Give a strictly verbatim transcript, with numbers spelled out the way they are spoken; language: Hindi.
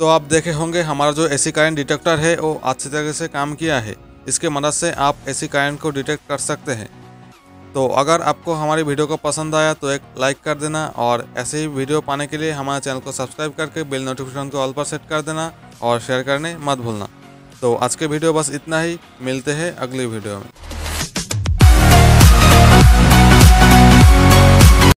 तो आप देखे होंगे हमारा जो एसी करंट डिटेक्टर है वो अच्छी तरह से काम किया है। इसके मदद से आप एसी करंट को डिटेक्ट कर सकते हैं। तो अगर आपको हमारी वीडियो को पसंद आया तो एक लाइक कर देना और ऐसे ही वीडियो पाने के लिए हमारे चैनल को सब्सक्राइब करके बेल नोटिफिकेशन को ऑल पर सेट कर देना और शेयर करने मत भूलना। तो आज के वीडियो बस इतना ही, मिलते हैं अगली वीडियो में।